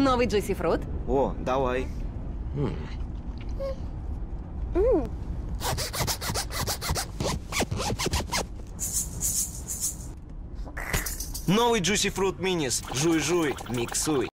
Новый Juicy Fruit? О, давай. Новый Juicy Fruit Minis. Жуй-жуй, миксуй.